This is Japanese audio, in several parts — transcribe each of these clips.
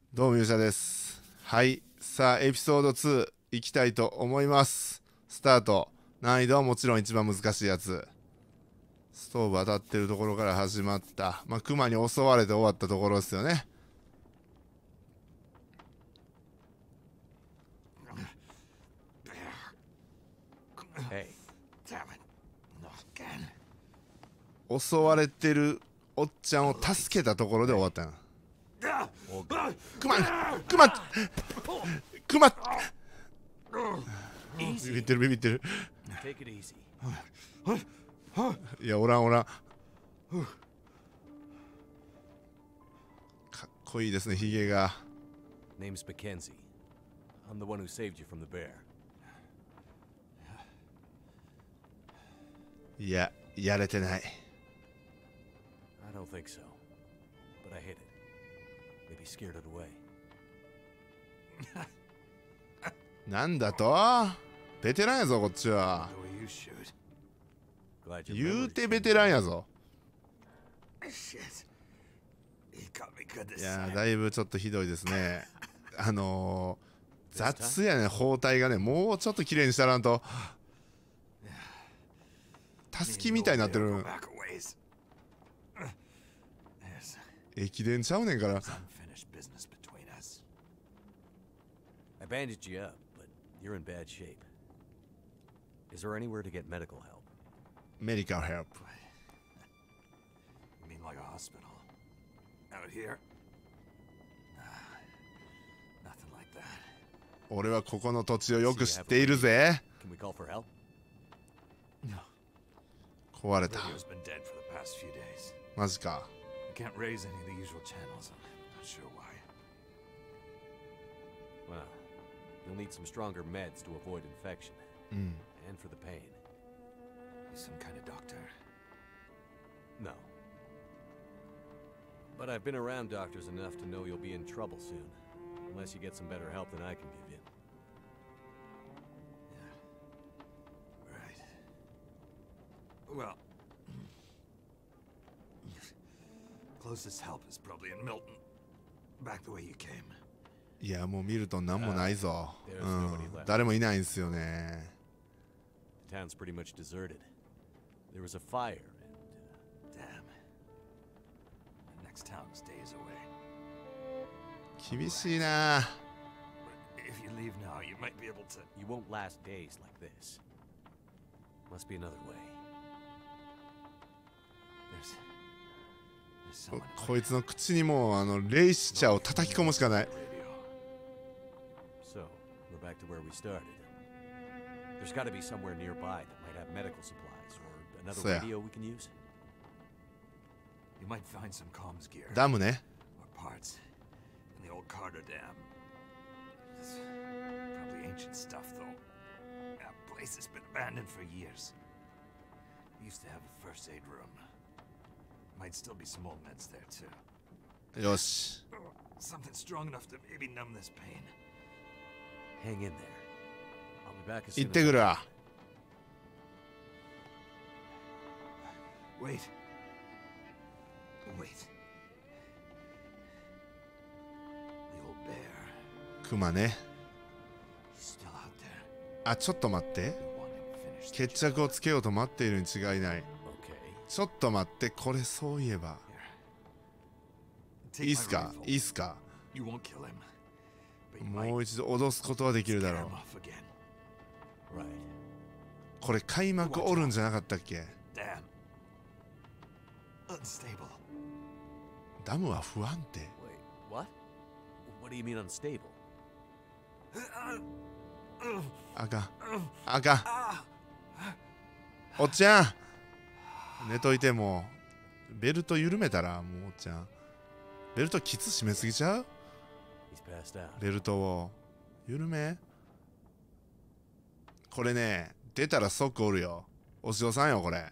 どうも、勇者です。はい。さあ、エピソード2いきたいと思います。スタート。難易度はもちろん一番難しいやつ。ストーブ当たってるところから始まった。まあ、クマに襲われて終わったところですよね。襲われてるおっちゃんを助けたところで終わったん。クマクマクマビビってるビビってる。いや、おらんおらん。かっこいいですね、ヒゲが。 Name's Mackenzie. I'm the one who saved you from the bear. いや、やれてない。 I don't think so. But I hit it. Maybe scared it away. なんだと？ベテランやぞ、こっちは。 Glad you 言う remembered. てベテランやぞ。 Shit. He got me good い this やー、 time. だいぶちょっとひどいですね。雑やね、包帯がね。もうちょっと綺麗にしたらんと。たすきみたいになってる。 Go back a ways. There's 駅伝ちゃうねんから。 unfinished business between us. I bandaged you up, but you're in bad shape. Is there anywhere to get medical help? メディカルヘルプ。 You mean like a hospital? Out here? Nothing like that. 俺はここの土地をよく知っているぜ。 Can we call for help? No. 壊れた。 Radio's been dead for the past few days. マジか。 I can't raise any of the usual channels. I'm not sure why. Well, you'll need some stronger meds to avoid infection. うん。 And for the pain. You some kind of doctor? No. But I've been around doctors enough to know you'll be in trouble soon. Unless you get some better help than I can give you. Right. Well, closest help is probably in Milton. Back the way you came. いや、もうミルトンなんもないぞ。う there's ん nobody left. 誰もいないんすよね。 The town's pretty much deserted. There was a fire and... Damn. The next town's days away. 厳しいな。 But if you leave now, you might be able to. You won't last days like this. Must be another way. There's someone. こいつの口にもうレイシチャーを叩き込むしかない。 Radio. So, we're back to where we started. There's got to be somewhere nearby that might have medical supplies or another So, yeah. radio we can use. You might find some comms gear ダムね。 or parts in the old Carter Dam. It's probably ancient stuff, though. That place has been abandoned for years. We used to have a first aid room. Might still be some old meds there too. よし。 Something strong enough to maybe numb this pain. Hang in there. I'll be back as 行 soon って as くるわ。 Wait. Wait. The old bear. クマね。 He's still out there. あ、ちょっと待って。 Wanting to finish the 決着をつけようと待っているに違いない。 Okay. ちょっと待って、これそういえば。 Take いいっ my すか rifle. いいっすか You won't kill him. But you も might う一度脅すことはできるだ scare ろ him う。 off again. Right. これ開幕おるんじゃなかったっけ？ Damn. Unstable. ダムは不安定。 Wait, what? What do you mean unstable? あかん。あかん。おっちゃん寝といてもう。ベルト緩めたら、もうおっちゃん。ベルトきつ締めすぎちゃう？ He's passed out. ベルトを。緩め。これね、出たら即おるよ。お塩さんよ、これ。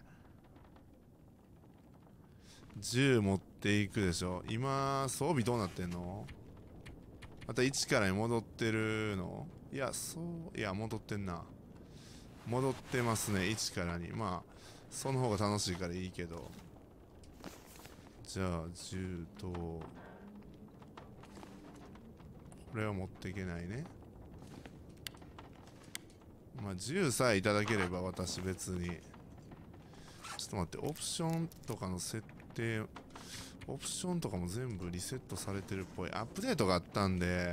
銃持っていくでしょ。今、装備どうなってんの？また1からに戻ってるの？いや、いや、戻ってんな。戻ってますね、1からに。まあ、その方が楽しいからいいけど。じゃあ、銃と、 れは持っていけないね。まあ銃さえいただければ私別に。ちょっと待って、オプションとかの設定、オプションとかも全部リセットされてるっぽい。アップデートがあったんで、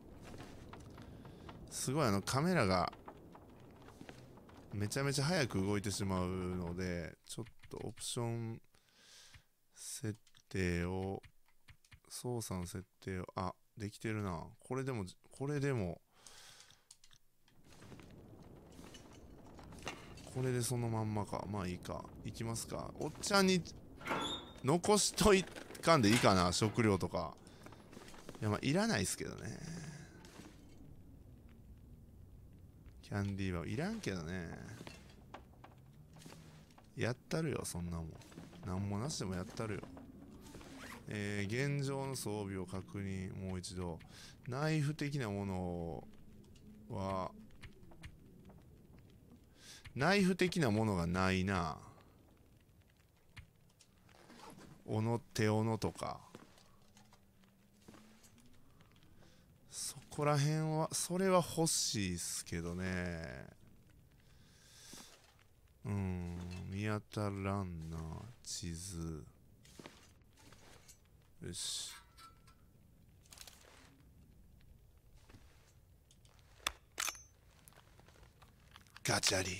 すごいカメラがめちゃめちゃ早く動いてしまうので、ちょっとオプション設定を、操作の設定を、あ、できてるな。これでも、これでそのまんまか。まあいいか。行きますか。おっちゃんに残しといかんでいいかな、食料とか。いや、まあいらないっすけどね。キャンディーバーいらんけどね。やったるよ、そんなもん。なんもなしでもやったるよ。現状の装備を確認、もう一度。ナイフ的なものは、ナイフ的なものがないな。手斧とか。そこら辺は、それは欲しいっすけどね。見当たらんな。地図。よし。ガチャリ。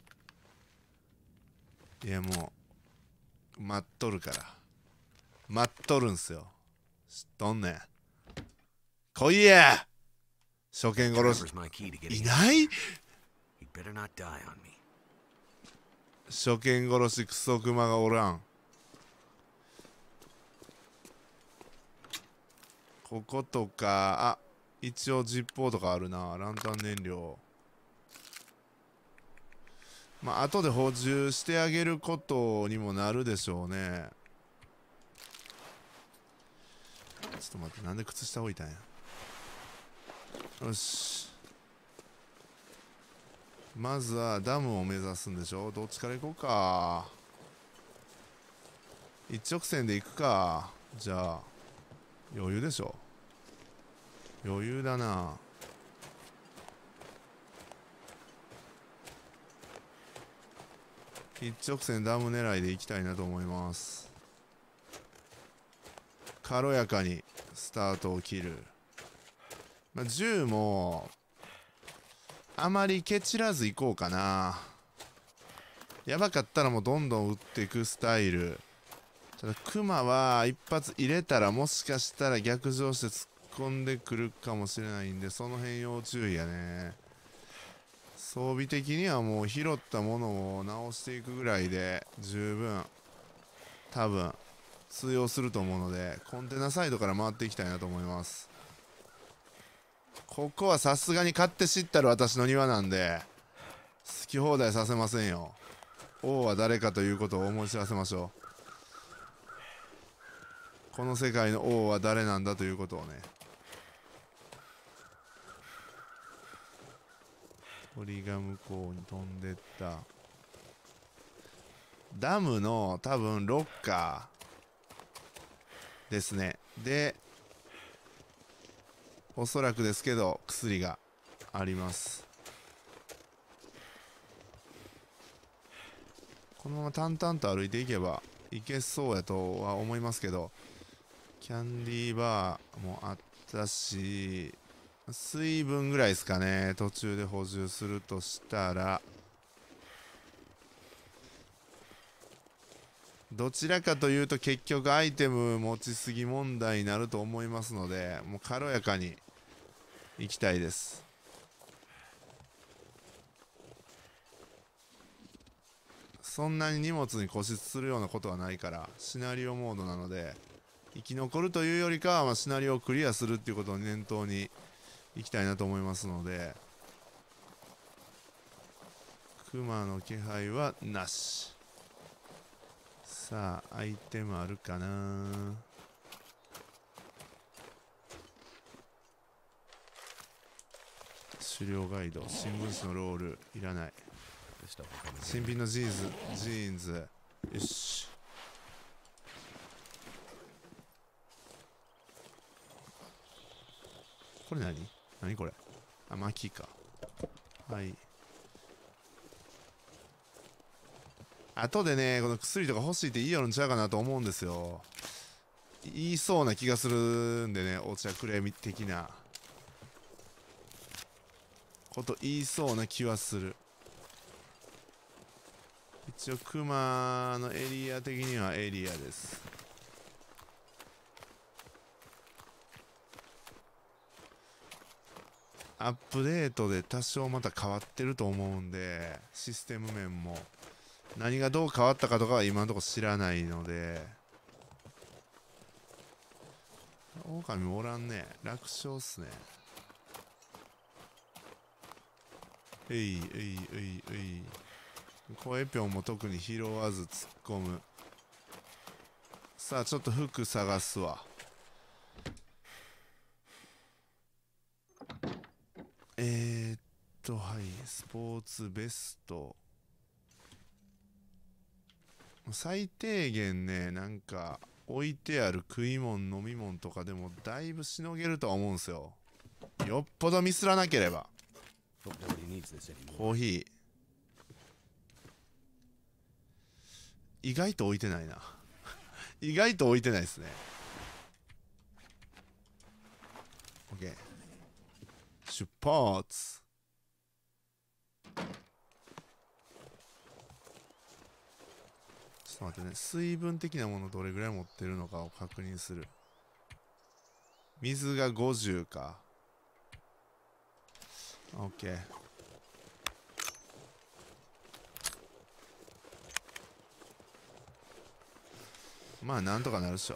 いやもう、待っとるから。待っとるんすよ。知っとんねん。来いや初見殺し。いない？初見殺しクソクマがおらん。こことか、あ、一応ジッポーとかあるな。ランタン燃料。まあ、後で補充してあげることにもなるでしょうね。ちょっと待って、なんで靴下置いたんや。よし。まずはダムを目指すんでしょ。どっちから行こうか。一直線で行くか。じゃあ余裕でしょ。余裕だな。一直線ダム狙いで行きたいなと思います。軽やかにスタートを切る。まあ、銃もあまりケチらず行こうかな。やばかったらもうどんどん撃っていくスタイル。ただクマは一発入れたらもしかしたら逆上して突っ込んでくるかもしれないんで、その辺要注意やね。装備的にはもう拾ったものを直していくぐらいで十分多分通用すると思うので、コンテナサイドから回っていきたいなと思います。ここはさすがに勝手知ったる私の庭なんで好き放題させませんよ。王は誰かということを思い知らせましょう。この世界の王は誰なんだということをね。鳥が向こうに飛んでった。ダムの多分ロッカーですね。でおそらくですけど薬があります。このまま淡々と歩いていけばいけそうやとは思いますけど、キャンディーバーもあったし、水分ぐらいですかね。途中で補充するとしたら、どちらかというと結局アイテム持ちすぎ問題になると思いますので、もう軽やかに行きたいです。そんなに荷物に固執するようなことはないから、シナリオモードなので生き残るというよりかは、まあシナリオをクリアするっていうことを念頭に行きたいなと思いますので、クマの気配はなし。さあアイテムあるかな。狩猟ガイド、新聞紙のロールいらない。新品のジーンズよし。 これ何これ。あ、薪か。はい。後でね、この薬とか欲しいって言いよるんちゃうかなと思うんですよ。言いそうな気がするんでね、お茶くれ的なこと言いそうな気はする。一応クマのエリア的にはエリアです。アップデートで多少また変わってると思うんで、システム面も何がどう変わったかとかは今のところ知らないので。狼おらんね。楽勝っすね。声ぴょんも特に拾わず突っ込む。さあちょっと服探すわ。はい、スポーツベスト。最低限ね、なんか置いてある食い物飲み物とかでもだいぶしのげるとは思うんですよ。よっぽどミスらなければ。コーヒー意外と置いてないな意外と置いてないですね。 OK、 出発。ちょっと待ってね、水分的なものどれぐらい持ってるのかを確認する。水が50か。 OK。まあなんとかなるっしょ。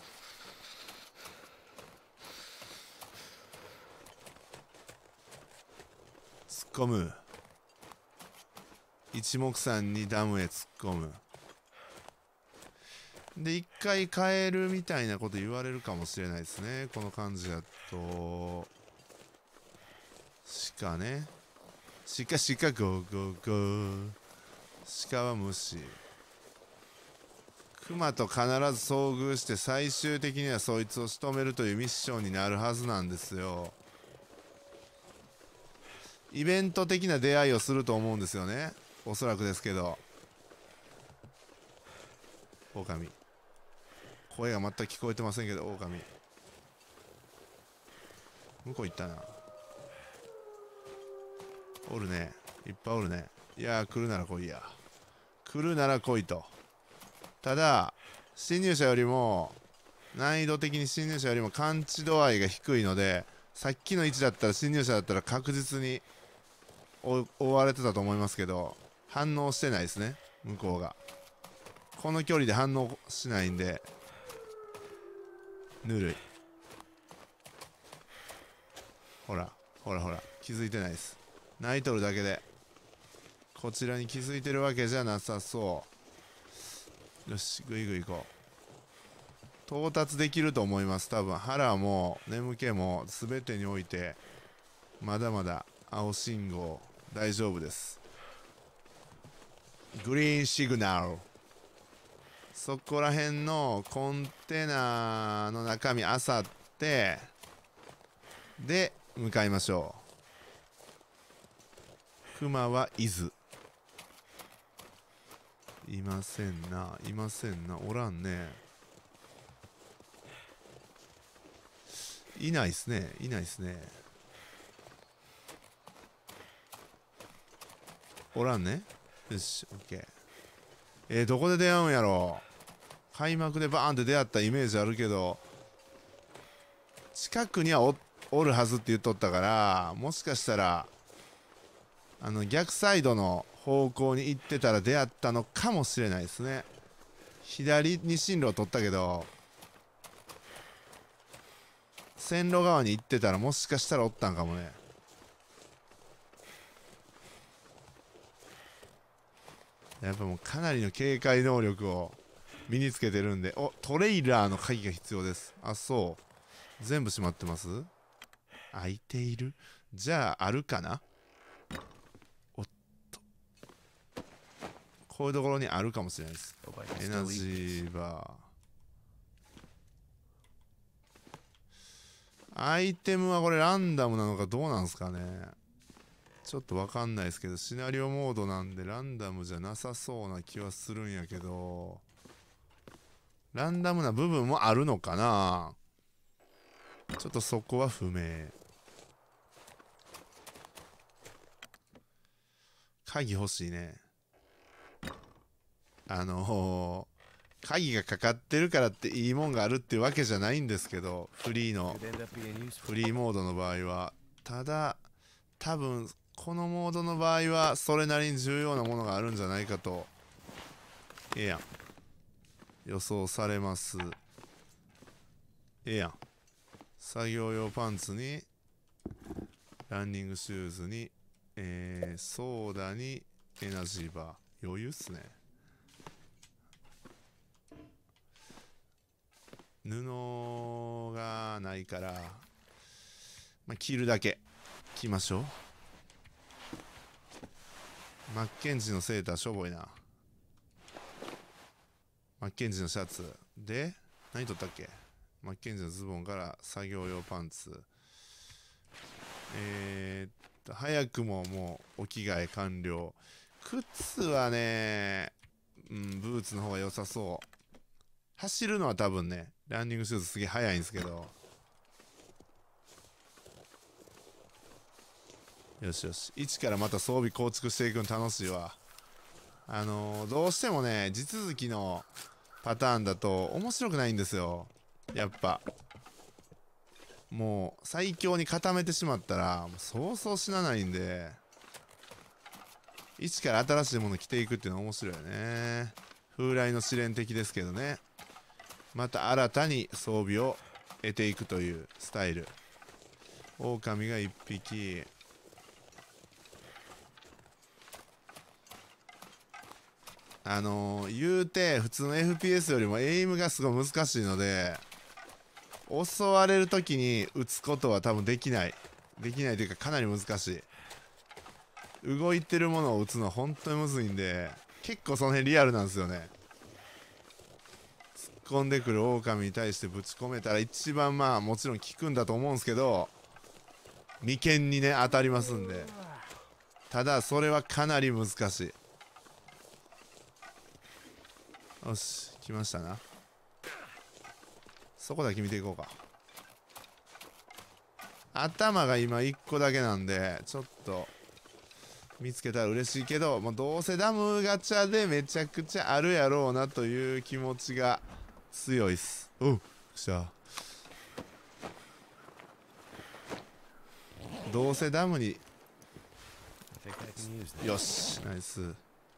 突っ込む。一目散にダムへ突っ込む。で一回変えるみたいなこと言われるかもしれないですね、この感じだと。鹿ね、鹿ゴーゴーゴー。鹿は無視。クマと必ず遭遇して最終的にはそいつを仕留めるというミッションになるはずなんですよ。イベント的な出会いをすると思うんですよね、おそらくですけど。狼、声が全く聞こえてませんけど、狼向こう行ったな。おるね、いっぱいおるね。いやー、来るなら来いや、来るなら来いと。ただ侵入者よりも難易度的に侵入者よりも感知度合いが低いので、さっきの位置だったら侵入者だったら確実に追われてたと思いますけど、反応してないですね、向こうが。この距離で反応しないんでぬるい。ほらほらほら、気づいてないです。泣いとるだけでこちらに気づいてるわけじゃなさそう。よし、ぐいぐい行こう。到達できると思います。多分腹も眠気も全てにおいてまだまだ青信号大丈夫です。グリーンシグナル。そこら辺のコンテナの中身あさってで向かいましょう。クマは伊豆いませんな、いませんな、おらんね。いないっすね、いないっすね。おらんね。よし、オッケー。どこで出会うんやろ。開幕でバーンって出会ったイメージあるけど、近くにはおるはずって言っとったから、もしかしたら逆サイドの方向に行ってたら出会ったのかもしれないですね。左に進路を取ったけど線路側に行ってたらもしかしたらおったんかもね。やっぱもうかなりの警戒能力を身につけてるんで。お、トレイラーの鍵が必要です。あ、そう、全部閉まってます。開いている。じゃああるかな。おっと、こういうところにあるかもしれないです。エナジーバーアイテムはこれランダムなのかどうなんすかね。ちょっとわかんないですけど、シナリオモードなんでランダムじゃなさそうな気はするんやけど、ランダムな部分もあるのかな。ちょっとそこは不明。鍵欲しいね。鍵がかかってるからっていいもんがあるっていうわけじゃないんですけど、フリーモードの場合は。ただ多分このモードの場合はそれなりに重要なものがあるんじゃないかとやん予想されます。やん作業用パンツにランニングシューズにソーダにエナジーバー。余裕っすね。布がないから、まあ、着るだけ着ましょう。マッケンジーのセーターしょぼいな。マッケンジーのシャツで何取ったっけ。マッケンジーのズボンから作業用パンツ。早くももうお着替え完了。靴はね、ブーツの方が良さそう。走るのは多分ね、ランニングシューズすげえ速いんですけど。よしよし。一からまた装備構築していくの楽しいわ。どうしてもね、地続きのパターンだと面白くないんですよ。やっぱ。もう最強に固めてしまったら、そうそう死なないんで、一から新しいもの着ていくっていうのは面白いよね。風来の試練的ですけどね。また新たに装備を得ていくというスタイル。狼が1匹。言うて普通の FPS よりもエイムがすごい難しいので、襲われる時に撃つことは多分できないというか、かなり難しい。動いてるものを撃つのは本当にむずいんで、結構その辺リアルなんですよね。突っ込んでくる狼に対してぶち込めたら一番まあもちろん効くんだと思うんですけど、眉間にね当たりますんで。ただそれはかなり難しい。よし来ましたな。そこだけ見ていこうか。頭が今1個だけなんでちょっと見つけたら嬉しいけど、もうどうせダムガチャでめちゃくちゃあるやろうなという気持ちが強いっす。おうしゃどうせダムによしナイス。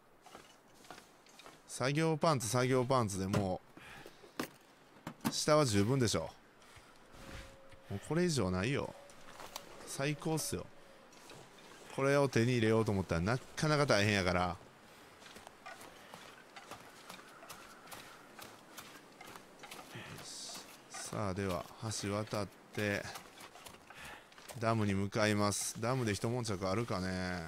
作業パンツでもう下は十分でしょ。もうこれ以上ないよ。最高っすよ。これを手に入れようと思ったらなかなか大変やから。さあでは橋渡ってダムに向かいます。ダムで一悶着あるかね。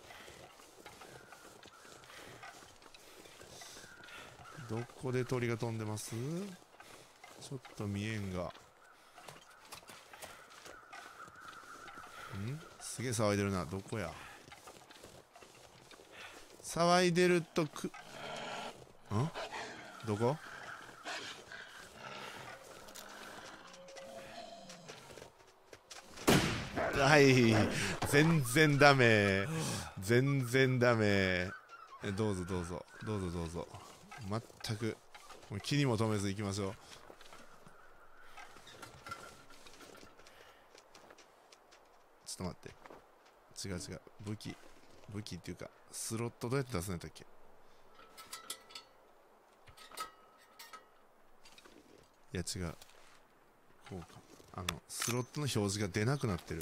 どこで鳥が飛んでます？ちょっと見えんが。すげえ騒いでるな。どこや。騒いでるとどこ？はい、全然ダメ。全然ダメ。どうぞ。全くもう気にも留めず行きましょう。ちょっと待って。違う。武器っていうかスロットどうやって出すんやったっけ。いや違う。こうか。スロットの表示が出なくなってる。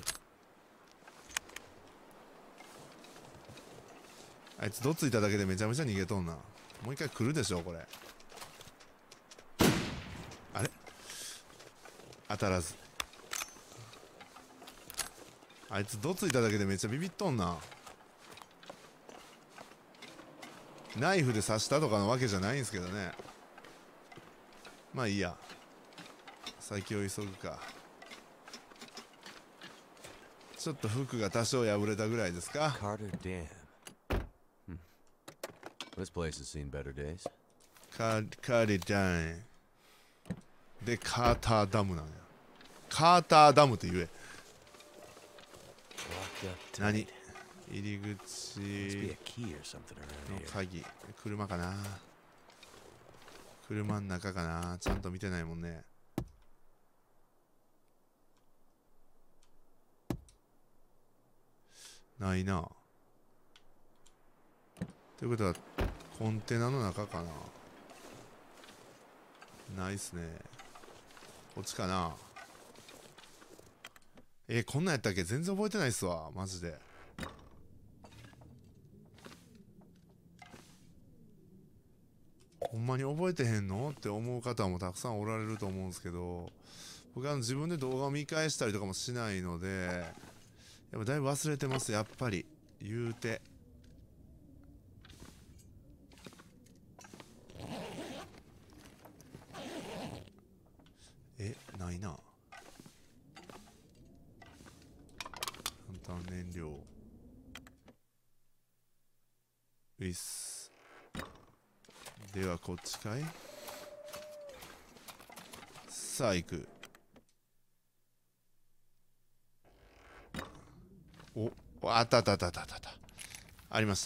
あいつどついただけでめちゃめちゃ逃げとんな。もう一回来るでしょこれ。あれ当たらず。あいつどついただけでめっちゃビビっとんな。ナイフで刺したとかのわけじゃないんですけどね。まあいいや。先を急ぐか。 ちょっと服が多少破れたぐらいですか。 Carter Dam. This place has seen better days. カーリダンでカーターダムなんや。カーターダムって言え。 Locked up 何 tight. 入り Must be 口 a key or something around の here. 鍵。車かな。車の中かな。ちゃんと見てないもんね。ないな。ということはコンテナの中かな。ないっすね。こっちかな。こんなんやったっけ。全然覚えてないっすわマジで。ほんまに覚えてへんのって思う方もたくさんおられると思うんですけど、僕は自分で動画を見返したりとかもしないので、やっぱだいぶ忘れてます。やっぱり言うて。ないな。簡単燃料ういっす。ではこっちかい。さあ行く。あったあったあったあったあった。ありました。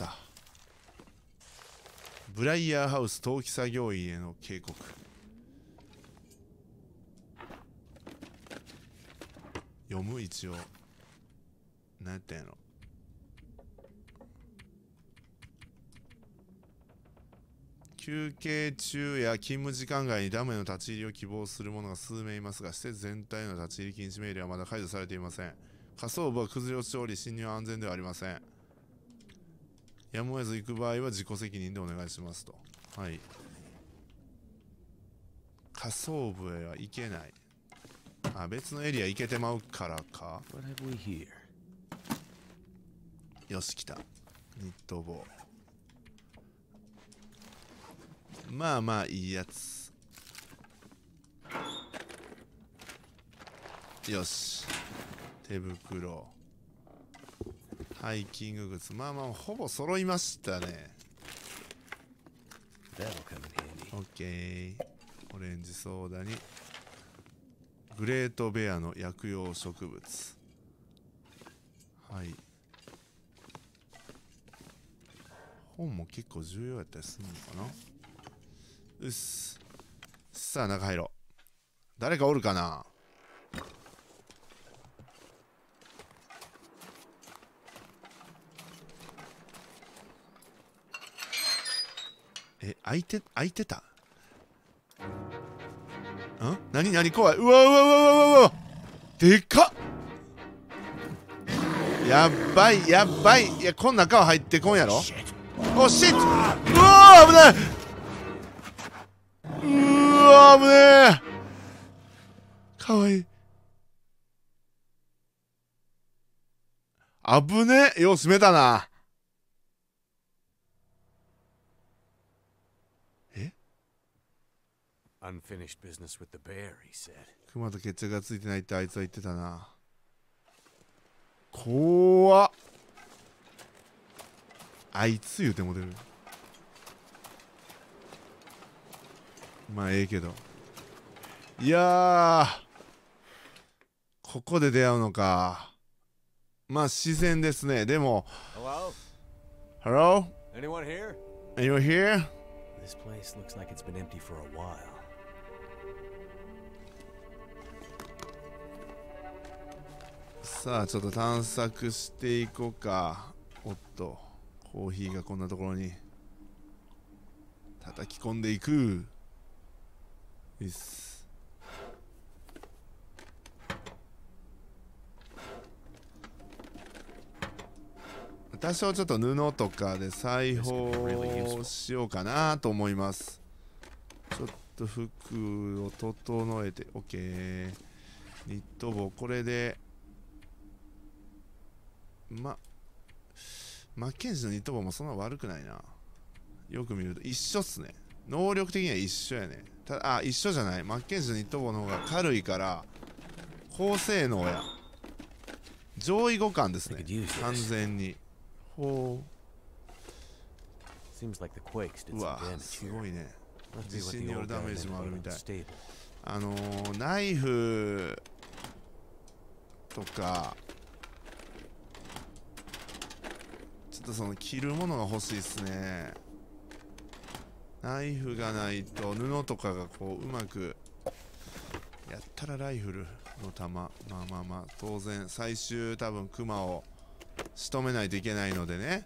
ブライヤーハウス陶器作業員への警告。読む一応。何やったんやろ。休憩中や勤務時間外にダムへの立ち入りを希望する者が数名いますが、施設全体への立ち入り禁止命令はまだ解除されていません。下層部は崩れ落ちており、侵入は安全ではありません。やむを得ず行く場合は自己責任でお願いしますと。はい。下層部へは行けない。あ、別のエリア行けてまうからか。 What have we here? よし、来た。ニット帽。まあまあいいやつ。よし。手袋。ハイキング靴。まあまあほぼ揃いましたね。 That'll come in handy. オッケー。オレンジソーダにグレートベアの薬用植物。はい。本も結構重要やったりするのかな。うっす。さあ中入ろう。誰かおるかな。開いてた。ん何怖い。うわうわうわうわうわ。でかっ。やばいやばい。いやこん中は入ってこんやろ。おっシット。うわ危ない。うわ危ねえ。かわいい。危ねえ。よう閉めたな。 Unfinished business with the bear, he said. クマと決着がついてないってあいつは言ってたな。怖っ。あいつ言うても出る。まあええけど。いやここで出会うのか。まあ自然ですね。でも Hello? Hello? Anyone here? Anyone here? This place looks like it's been empty for a while. さあちょっと探索していこうか。おっとコーヒーがこんなところに叩き込んでいく。いいっす。多少ちょっと布とかで裁縫しようかなと思います。ちょっと服を整えて OK。 ニット帽これでマッケンジーのニット帽もそんな悪くないな。よく見ると一緒っすね。能力的には一緒やね。一緒じゃない。マッケンジーのニット帽の方が軽いから高性能や。 上位互換ですね I could use this. 完全に。ほ Seems like the quakes う did う some わ damage す here. ごいね Must 地 be what 震 the による old ダ guy メー meant ジもある by みたい unstable. ナイフとかちょっとその着るものが欲しいですね。ナイフがないと布とかがこううまくやったらライフルの弾まあ当然最終多分クマを仕留めないといけないのでね。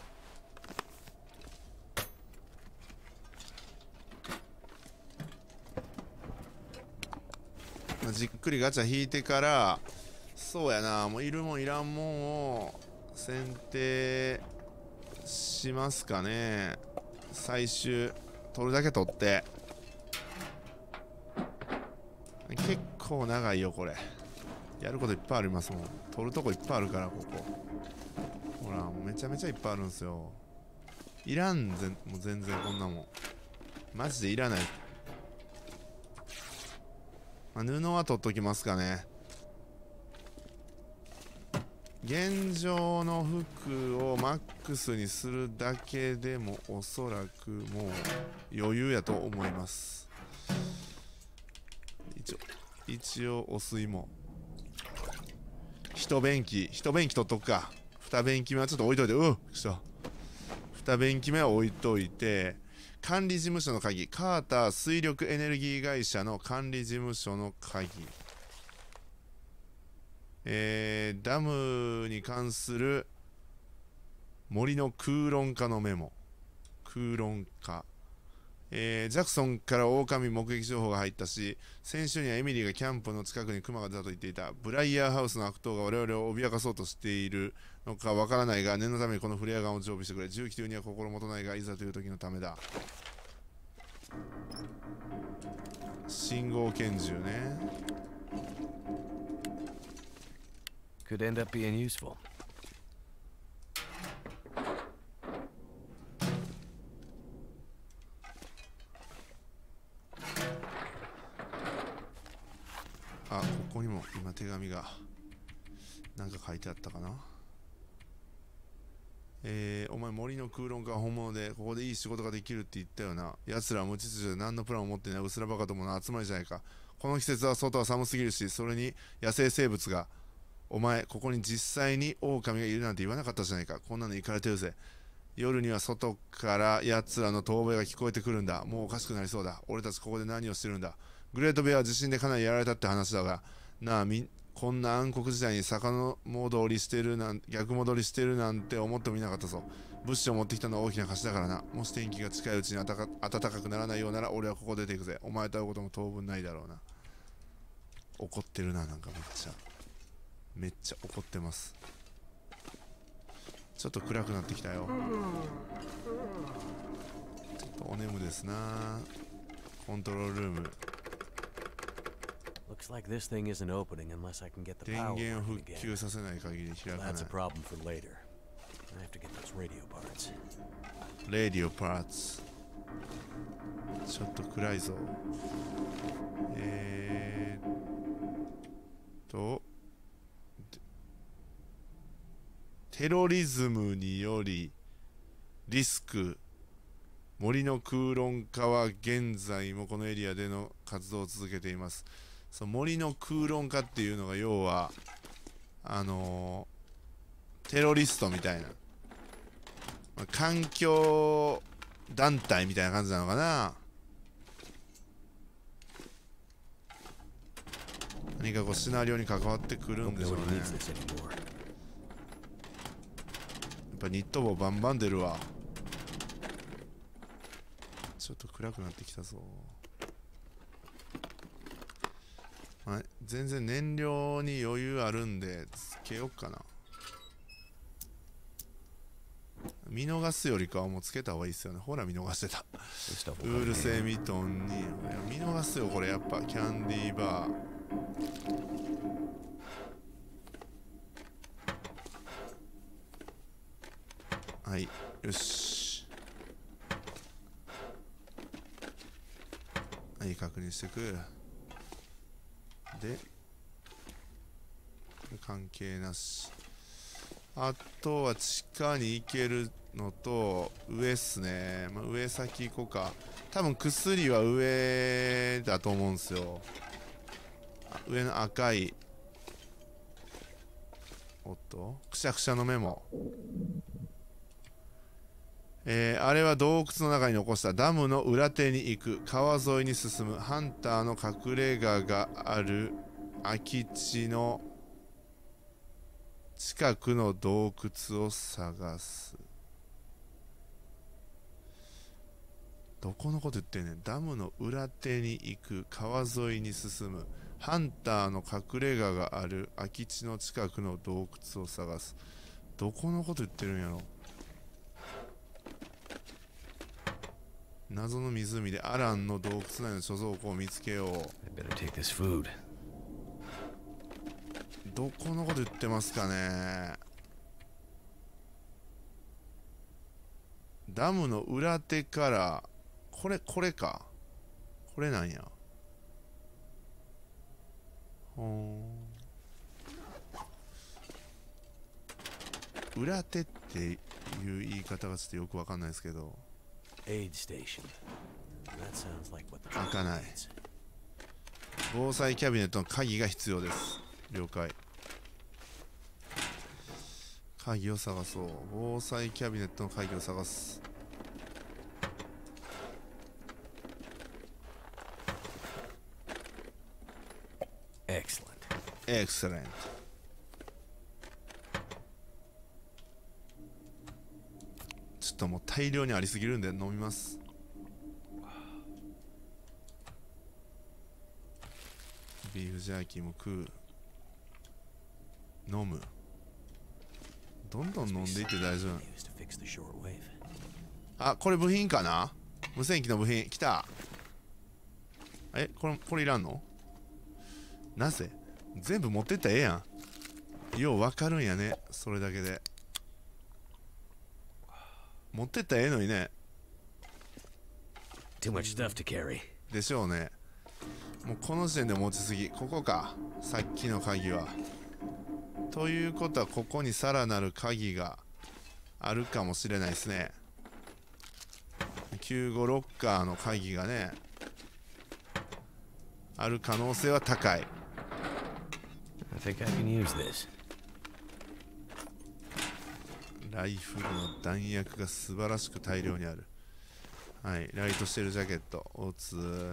じっくりガチャ引いてからそうやなもういるもんいらんもんを選定しますかね。最終取るだけ取って結構長いよこれ。やることいっぱいありますもん。取るとこいっぱいあるからここほらもうめちゃめちゃいっぱいあるんですよ。いらんもう全然こんなもんマジでいらない。まあ、布は取っときますかね。現状の服をマックスにするだけでもおそらくもう余裕やと思います。一応お水も一便器取っとくか。二便器目はちょっと置いといて二便器目は置いといて管理事務所の鍵カーター水力エネルギー会社の管理事務所の鍵ダムに関する森の空論家のメモ空論家ジャクソンから狼目撃情報が入ったし先週にはエミリーがキャンプの近くにクマが出たと言っていた。ブライヤーハウスの悪党が我々を脅かそうとしているのかわからないが念のためにこのフレアガンを常備してくれ。銃器というには心もとないがいざという時のためだ。信号拳銃ね。 Could end up being useful. あ、ここにも今手紙がなんか書いてあったかな。お前森の空論家は本物でここでいい仕事ができるって言ったよな。奴らは無秩序で何のプランを持っていないうすらバカどもの集まりじゃないか。この季節は外は寒すぎるしそれに野生生物がお前ここに実際に狼がいるなんて言わなかったじゃないか。こんなのイカれてるぜ。夜には外から奴らの遠吠えが聞こえてくるんだ。もうおかしくなりそうだ。俺たちここで何をしてるんだ。グレートベアは地震でかなりやられたって話だがなあこんな暗黒時代に逆戻りしてる逆戻りしてるなんて思ってもいなかったぞ。物資を持ってきたのは大きな貸しだからな。もし天気が近いうちに暖かくならないようなら俺はここ出ていくぜ。お前と会うことも当分ないだろうな。怒ってるな。なんかめっちゃ怒ってます。ちょっと暗くなってきたよ。ちょっとお眠ですな。コントロールルーム。 Looks like this thing isn't opening unless I can get the 電 power 源を working 復 again. 旧させない限り開かない。 That's a problem for later. I have to get those radio parts. レディオパーツ。ちょっと暗いぞ。テロリズムによりリスク。森の空論家は現在もこのエリアでの活動を続けています。その森の空論家っていうのが要はテロリストみたいな環境団体みたいな感じなのかな。何かこうシナリオに関わってくるんでしょうね。 Nobody や needs this anymore. っぱニット帽バンバン出るわ。ちょっと暗くなってきたぞ。まあ、全然燃料に余裕あるんでつけよっかな。見逃すよりかはもうつけた方がいいですよね。ほら見逃してた。 This stuff ウ will ール come 製 in ミトンに見逃すよこれ。やっぱキャンディーバー。はい、よし。はい、確認してく。で、 関係なし。あとは地下に行けるのと上っすね。まあ、上先行こうか。多分薬は上だと思うんすよ。上の赤い、おっとくしゃくしゃのメモ。あれは洞窟の中に残した。ダムの裏手に行く。川沿いに進む。ハンターの隠れ家がある空き地の近くの洞窟を探す。どこのこと言ってんねん。ダムの裏手に行く。川沿いに進む。ハンターの隠れ家がある空き地の近くの洞窟を探す。どこのこと言ってるんやろ。謎の湖でアランの洞窟内の貯蔵庫を見つけよう。 I better take this food. どこのこと言ってますかね。ダムの裏手から、これか。これなんや。裏手っていう言い方がちょっとよくわかんないですけど。 Aid station. That sounds like what the 開かない。 needs. 防災キャビネットの鍵が必要です。了解。鍵を探そう。防災キャビネットの鍵を探す。 Excellent. エクセレント。ちょっともう大量にありすぎるんで飲みます。ビーフジャーキーも食う。飲む。どんどん飲んでいって大丈夫。 Used to fix the shortwave. あ、これ部品かな。無線機の部品来た。これいらんの。なぜ全部持ってったらええやん。ようわかるんやね、それだけで。持ってったらええのにね。 Too much stuff to carry. でしょうね。もうこの時点で持ちすぎ。ここか、さっきの鍵は。ということはここにさらなる鍵があるかもしれないですね。95ロッカーの鍵がねある可能性は高い。 I think I can use this. ライフルの弾薬が素晴らしく大量にある。はい、ライトしてるジャケットを打つ。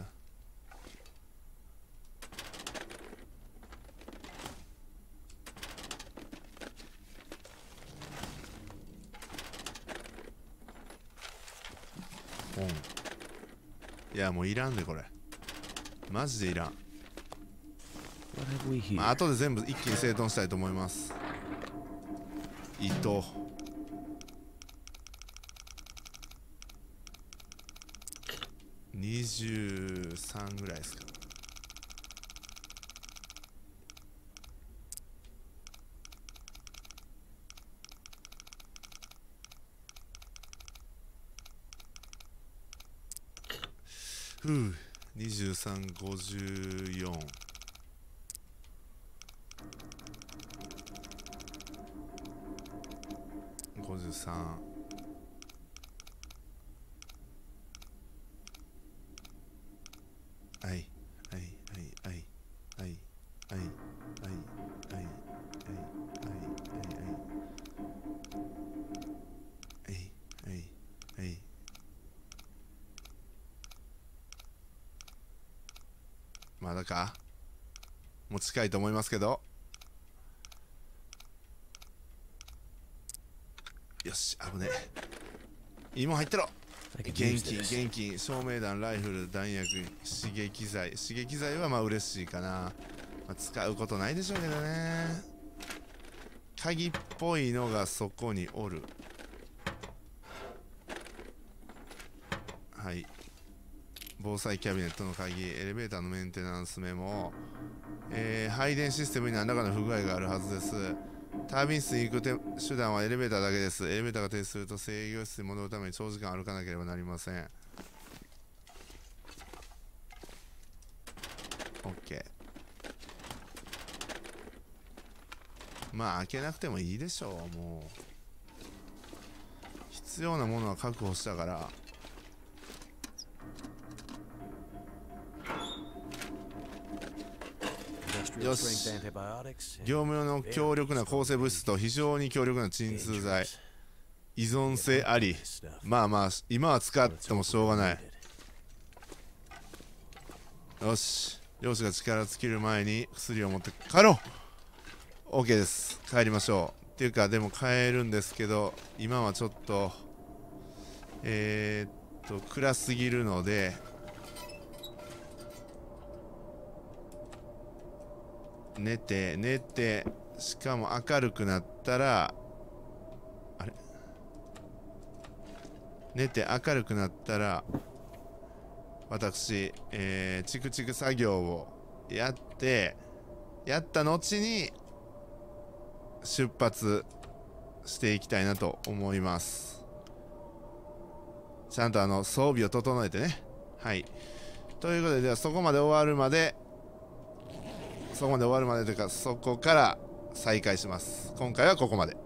いやもういらんでこれ。マジでいらん。 What have we here? まあ後で全部一気に整頓したいと思います。糸。23ぐらいですか。ふう、23、54。53。はいはいはいはいはいはいはいはいはいはいはいまだか。もう近いと思いますけど。よし、危ねえ。いいもん入ってろ。 I could 現 use 金 this. 現金、照明弾、ライフル、弾薬、刺激剤。刺激剤はまあ嬉しいかな。まあ、使うことないでしょうけどね。鍵っぽいのがそこにおる。はい、防災キャビネットの鍵、エレベーターのメンテナンスメモ、配電システムに何らかの不具合があるはずです。タービン室に行く手段はエレベーターだけです。エレベーターが停止すると制御室に戻るために長時間歩かなければなりません。 OK。 まあ開けなくてもいいでしょう。もう必要なものは確保したから。 Industrial strength antibiotics. 業務用の強力な抗生物質と非常に強力な鎮痛剤。依存性あり。まあまあ今は使ってもしょうがない。よし、漁師が力尽きる前に薬を持って帰ろう。 OK です。帰りましょう。っていうかでも帰るんですけど、今はちょっと暗すぎるので、寝てしかも明るくなったら、あれ、寝て明るくなったら私チクチク作業をやった後に出発していきたいなと思います。ちゃんと装備を整えてね。はい、ということで、ではそこまで終わるまでというか、そこから再開します。今回はここまで。